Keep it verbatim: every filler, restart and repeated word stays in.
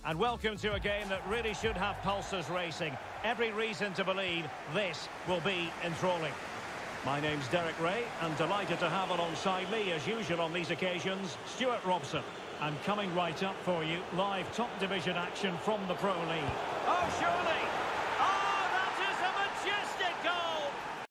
And welcome to a game that really should have pulses racing. Every reason to believe this will be enthralling. My name's Derek Ray, and delighted to have alongside me, as usual on these occasions, Stuart Robson. And coming right up for you, live top division action from the Pro League. Oh, surely! Oh!